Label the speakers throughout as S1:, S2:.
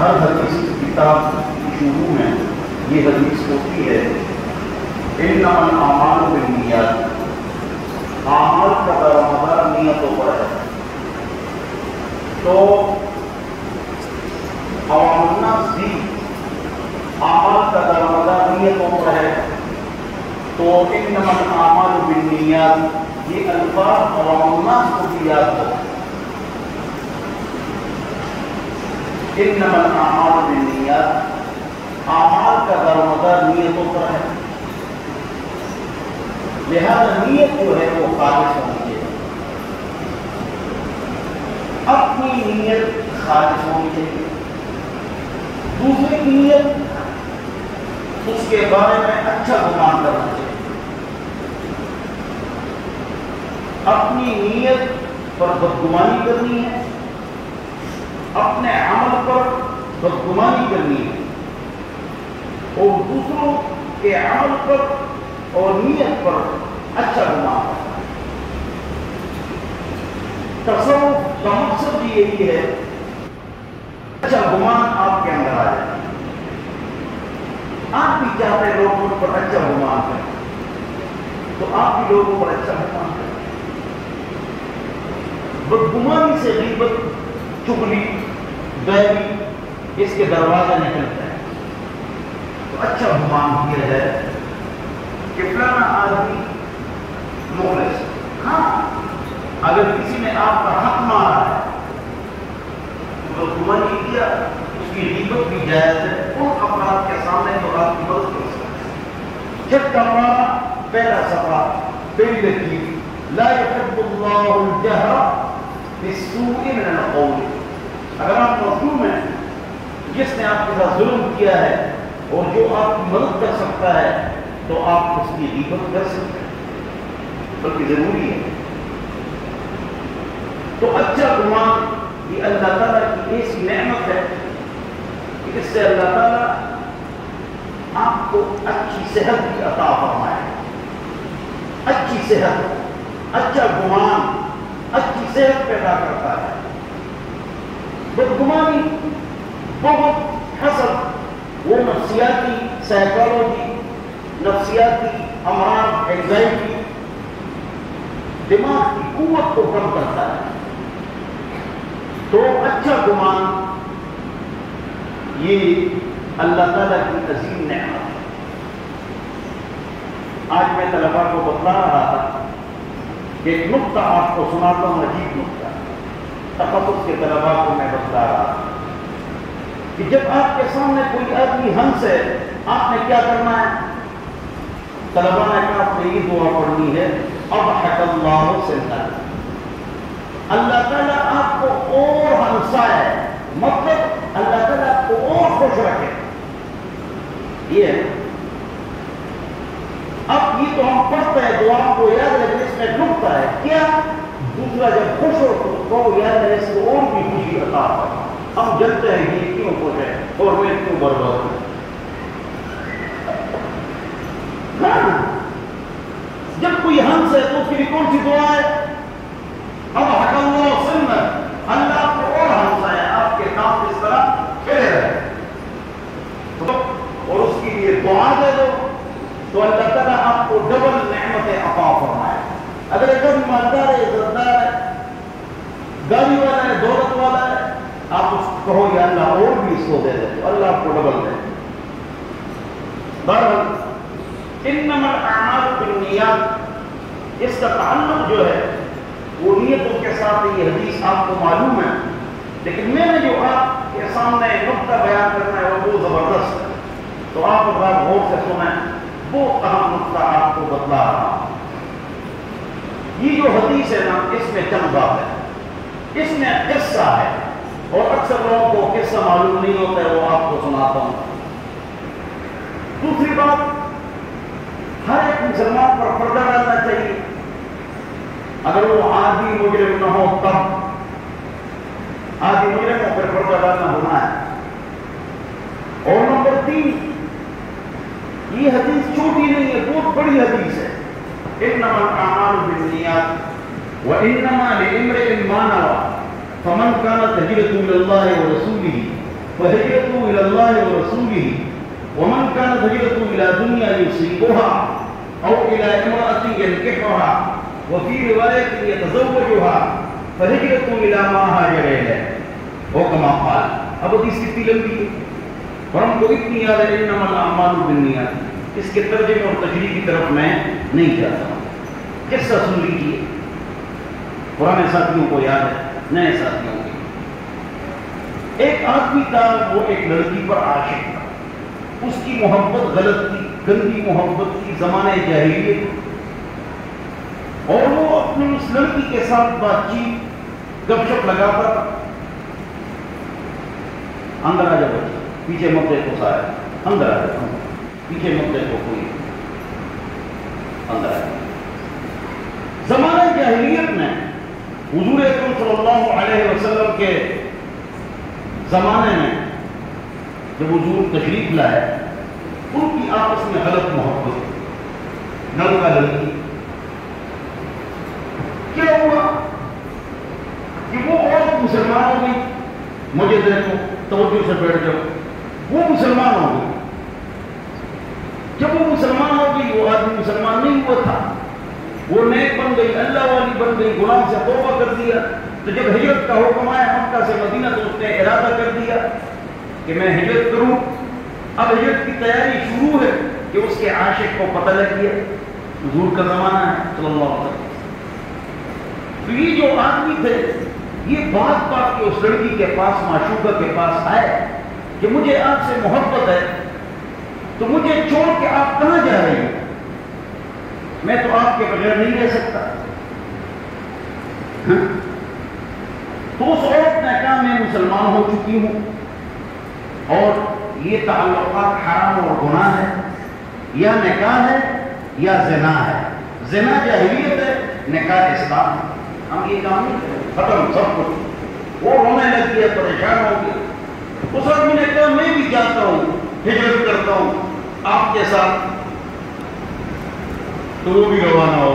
S1: ہر حدیث کی کتاب کی شروع میں یہ حدیث ہوتی ہے انما الاعمال بالنیات، اعمال کا دارمدار نیتوں پر ہے. تو عوام الناس بھی اعمال کا دارمدار نیتوں پر ہے. تو انما الاعمال بالنیات یہ الفاظ عوام الناس کو بھی یاد ہو. انما الاعمال بالنیات، اعمال کا دارمدار نیتوں پر ہے. لہذا نیت جو ہے وہ خالص ہونی چاہیے، اپنی نیت خالص ہونی چاہیے. دوسری نیت اس کے بارے میں اچھا گمان کرنا چاہیے. اپنی نیت پر بدگمانی کرنی ہے، اپنے عمل پر بدگمانی کرنی ہے، اور دوسروں کے عمل پر اور نیت پر اچھا گمان کرنا ہے. تصوف کا مقصد بھی یہی ہے اچھا گمان آپ کے اندر آ جائے. آپ بھی چاہتے ہیں لوگوں پر اچھا گمان کریں، تو آپ بھی لوگوں پر اچھا گمان کریں. بدگمانی سے غیبت، چغلی، بیری اس کے دروازے نکلتے ہیں. تو اچھا گمان کیا جائے کہ فلانا آدمی مخلص. ہاں اگر کسی نے آپ کا حق مارا ہے تو بدگمانی کیا، اس کی غیبت بھی جائز ہے ان افراد کے سامنے تو آپ کی مدد کر سکتے ہیں. جب کا پہلا صفحہ پہلی لکیر لا يحب اللہ الجہر بالسوء من القول. اگر آپ مظلوم ہیں، جس نے آپ کے ساتھ ظلم کیا ہے اور جو آپ کی مدد کر سکتا ہے تو آپ اس کی غیبت کر سکتے ہیں، بلکہ ضروری ہے. تو اچھا گمان یہ اللہ تعالیٰ کی ایسی نعمت ہے کہ اس سے اللہ تعالیٰ آپ کو اچھی صحت بھی عطا فرمائے. اچھی صحت، اچھا گمان اچھی صحت پیدا کرتا ہے. بدگمانی، بہت حسد، وہ نفسیاتی سائیکالوجی، نفسیاتی امراض، اینگزائٹی، دماغ کی قوت کو کم کرتا ہے. تو اچھا گمان یہ اللہ تعالیٰ کی عظیم نعمت ہے. آج میں طلباء کو بتلا رہا تھا کہ ایک نقطہ آپ کو سناتا ہوں، عجیب نقطہ. تخصص کے طلباء کو میں بتلا رہا تھا کہ جب آپ کے سامنے کوئی آدمی ہنس ہے، آپ نے کیا کرنا ہے؟ طلباء نے کہا آپ نے یہ دعا پڑھنی ہے اضحک اللہ سنتا، اللہ تعالیٰ آپ کو اور ہنسائے، مطلب اللہ تعالیٰ آپ کو اور خوش رکھے. یہ ہے. اب یہ تو ہم پڑھتے ہیں دعا کو یاد رکھیں، اس میں ڈوبتا ہے کیا؟ دوسرا جب خوش ہو تو یاد رکھیں اس کو اور بھی خوشی عطا ہے. ہم جانتے ہیں یہ کیوں خوش ہے اور میں کیوں برباد ہوں. جب کوئی ہنس ہے تو اس کے لیے کون سی دعا ہے؟ اب اللہ سنت، اللہ آپ کو اور ہنسائے، آپ کے کام اس طرح کھڑے رہے اور اس کے لیے دعا دے دو تو اللہ تعالیٰ آپ کو ڈبل نعمتیں عطا فرمائے. اگر ایک مالدار ہے، عزتدار ہے، گاڑی والا ہے، دولت والا ہے، آپ اس کو کہو یا اللہ اور بھی اس کو دے دے تو اللہ آپ کو ڈبل دے. بہرحال انما الاعمال بالنیات، اس کا تعلق جو ہے وہ نیتوں کے ساتھ. یہ حدیث آپ کو معلوم ہے، لیکن میں نے جو آپ کے سامنے نقطہ بیان کرنا ہے وہ زبردست ہے. تو آپ اگر غور سے سنیں وہ اہم نقطہ آپ کو بتلا رہا ہوں. یہ جو حدیث ہے نا، اس میں چند بات ہے، اس میں قصہ ہے اور اکثر لوگوں کو قصہ معلوم نہیں ہوتا ہے، وہ آپ کو سناتا ہوں. دوسری بات، ہر ایک مسلمان پر پردہ ڈالنا چاہیے. اگر وہ عادی مجرم نہ ہو تب، عادی مجرموں پر پردہ ڈالنا ہونا ہے. اور نمبر 3، یہ حدیث چھوٹی نہیں ہے، بہت بڑی حدیث ہے. انما الاعمال بالنیات وانما لامرئ ما نوى فمن كانت هجرته الى الله ورسوله فهجرته إلى الله ورسوله ومن كانت هجرته إلى دنيا يصيبها أو إلى امرأة ينكحها وفي رواية يتزوجها فهجرته إلى ما هاجر إليه وكما قال. اب حدیث کتنی لمبی ہے اور ہم کو اتنی یاد ہے انما الاعمال بالنیات. اس کے ترجمے اور تشریح کی طرف میں نہیں جاتا ہوں. قصہ سن لیجیے, پرانے ساتھیوں کو یاد ہے, نئے ساتھیوں کو. ایک آدمی تھا, وہ ایک لڑکی پر عاشق تھا. اس کی محبت غلط تھی, گندی محبت تھی, زمانے جاہلیت, اور وہ اپنی اس لڑکی کے ساتھ بات چیت گپ شپ لگاتا تھا. اندر آ جا بچہ, پیچھے مت دیکھو سارے, اندر آ جا, پیچھے مت دیکھو کوئی, اندر آ جا. زمانہ جاہلیت میں حضور اکرم صلی اللہ علیہ وسلم کے زمانے میں جب حضور تشریف لائے, ان کی آپس میں غلط محبت, لڑکا لڑکی. کیا ہوا کہ وہ عورت مسلمان ہو گئی, مجھے دیکھو, توجہ سے بیٹھ جاؤ, وہ مسلمان ہو گئی. جب وہ مسلمان ہو گئی, وہ آدمی مسلمان نہیں ہوا تھا, وہ نیک بن گئی, اللہ والی بن گئی, گناہ سے توبہ کر دیا. تو جب ہجرت کا حکم آیا مکہ سے مدینہ, تو اس نے ارادہ کر دیا کہ میں ہجرت کروں. اب ہجرت کی تیاری شروع ہے کہ اس کے عاشق کو پتہ لگ گیا, حضور کا زمانہ ہے صلی اللہ علیہ وسلم. تو یہ جو آدمی تھے, یہ بات کہ اس لڑکی کے پاس, معشوقہ کے پاس آئے کہ مجھے آپ سے محبت ہے, تو مجھے چھوڑ کے آپ کہاں جا رہی ہیں, میں تو آپ کے بغیر نہیں رہ سکتا. تو اس عورت نے کہا میں مسلمان ہو چکی ہوں اور یہ تعلقات حرام اور گناہ ہے, یا نکاح ہے یا زنا ہے. زنا جاہلیت ہے, نکاح اسلام ہے. ہم یہ کام نہیں کریں, ختم سب کچھ. وہ رونے لگ گیا, پریشان ہو گیا. اس آدمی نے کہا میں بھی جاتا ہوں, ہجرت کرتا ہوں آپ کے ساتھ. تو وہ بھی روانہ ہو,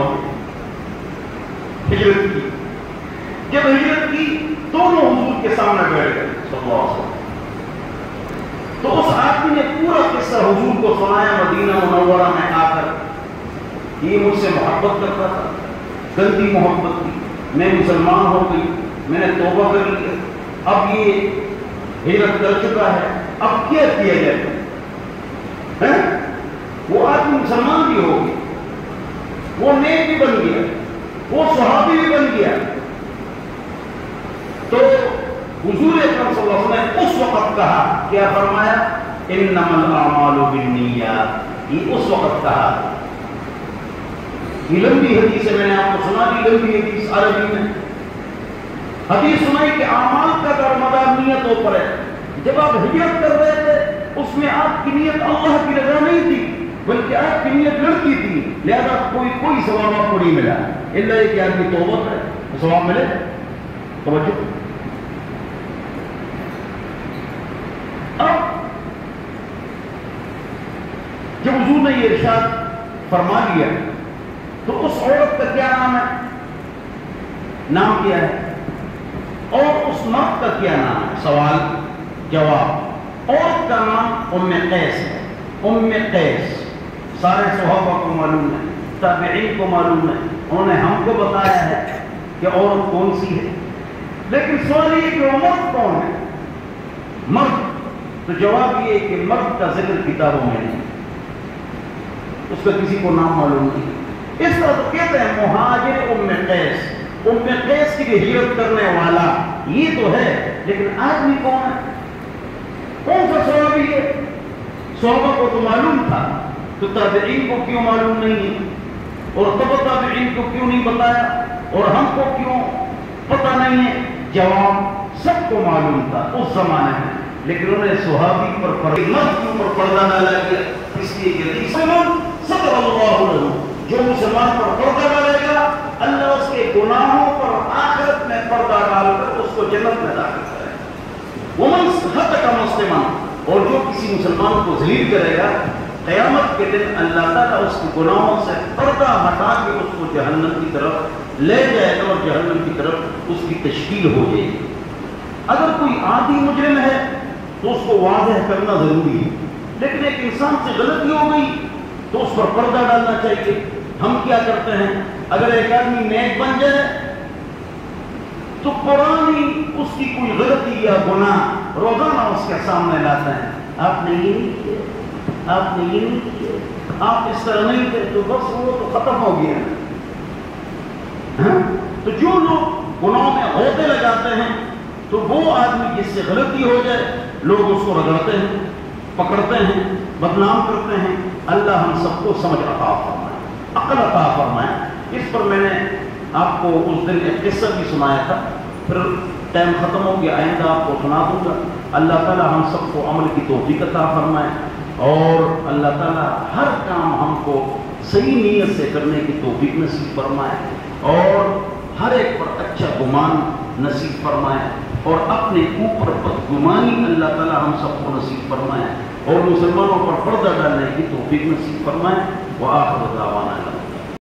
S1: ہجرت کی. جب ہجرت کی, دونوں حضور کے سامنے بیٹھ گئے صلی اللہ علیہ وسلم. تو اس آدمی نے پورا قصہ حضور کو سنایا مدینہ منورہ میں آ کر. یہ مجھ سے محبت کرتا تھا, گندی محبت تھی, میں مسلمان ہو گئی, میں نے توبہ کر لی, اب یہ ہجرت کر چکا ہے, اب کیا کیا جائے. وہ آدمی مسلمان بھی ہو گیا, وہ نیک بھی بن گیا, وہ صحابی بھی بن گیا. تو حضور اکرم صلی اللہ علیہ وسلم نے اس وقت کہا, کیا فرمایا, انما الاعمال بالنیات. یہ اس وقت کہا. یہ لمبی حدیث ہے, میں نے آپ کو سنا دی, لمبی حدیث عربی میں حدیث سنائی کہ اعمال کا دار مدار نیتوں پر ہے. جب آپ ہجرت کر رہے تھے, اس میں آپ کی نیت اللہ کی رضا نہیں تھی, بلکہ آپ کی نیت لڑکی تھی, لہذا کوئی ثواب آپ کو نہیں ملا, الا یہ کہ آدمی توبہ کرے تو ثواب ملے. توجہ. اب جب حضور نے یہ ارشاد فرما لیا, تو اس عورت کا کیا نام ہے, نام کیا ہے, اور اس مرد کا کیا نام ہے, سوال جواب. عورت کا نام ام قیس ہے. ام قیس سارے صحابہ کو معلوم ہے, تابعین کو معلوم ہے, انہوں نے ہم کو بتایا ہے کہ عورت کون سی ہے. لیکن سوال یہ کہ وہ مرد کون ہے, مرد. تو جواب یہ ہے کہ مرد کا ذکر کتابوں میں نہیں, اس کا کسی کو نام معلوم نہیں. اس طرح تو کہتے ہیں مہاجر ام قیس, ام قیس کی ہجرت کرنے والا یہ تو ہے, لیکن آدمی کون ہے, کون سا صحابی ہے. صحابہ کو تو معلوم تھا, تو تابعین کو کیوں معلوم نہیں ہے, اور تبع تابعین کو کیوں نہیں بتایا, اور ہم کو کیوں پتہ نہیں ہے. جواب سب کو معلوم تھا اس زمانے میں, لیکن انہوں نے صحابی پر مرد کے اوپر پردہ ڈالا گیا. اس لیے کہ صدر اللہ عنہ, جو مسلمان پر پردہ ڈالے گا, اللہ اس کے گناہوں پر آخرت میں پردہ ڈال کر اس کو جنت میں داخل کرے گا. ومن ہتک مسلمان, اور جو کسی مسلمان کو ذلیل کرے گا, قیامت کے دن اللہ تعالیٰ اس کے گناہوں سے پردہ ہٹا کے اس کو جہنم کی طرف لے جائے گا, اور جہنم کی طرف اس کی تشکیل ہو جائے گی. اگر کوئی عادی مجرم ہے تو اس کو واضح کرنا ضروری ہے، لیکن ایک انسان سے غلطی ہو گئی تو اس پر پردہ ڈالنا چاہیے۔ ہم کیا کرتے ہیں، اگر ایک آدمی نیک بن جائے تو پرانی اس کی کوئی غلطی یا گناہ روزانہ اس کے سامنے لاتے ہیں، آپ نے یہ نہیں کیا، آپ نے یہ نہیں کیا، آپ اس طرح نہیں تھے، تو بس وہ تو ختم ہو گیا۔ تو جو لوگ گناہوں میں ہوتے لگاتے ہیں تو وہ آدمی جس سے غلطی ہو جائے لوگ اس کو رگڑتے ہیں، پکڑتے ہیں، بدنام کرتے ہیں۔ اللہ ہم سب کو سمجھ عطا فرمائے، عقل عطا فرمائے۔ اس پر میں نے آپ کو اس دن ایک قصہ بھی سنایا تھا، پھر ٹائم ختم ہو گیا، آئندہ آپ کو سنا دوں گا۔ اللہ تعالی ہم سب کو عمل کی توفیق عطا فرمائے، اور اللہ تعالی ہر کام ہم کو صحیح نیت سے کرنے کی توفیق نصیب فرمائے، اور ہر ایک پر اچھا گمان نصیب فرمائے، اور اپنے اوپر بدگمانی اللہ تعالی ہم سب کو نصیب فرمائے، اور مسلمانوں پر پردہ ڈالنے کی توفیق نصیب فرمائے۔ وآخر دعوانا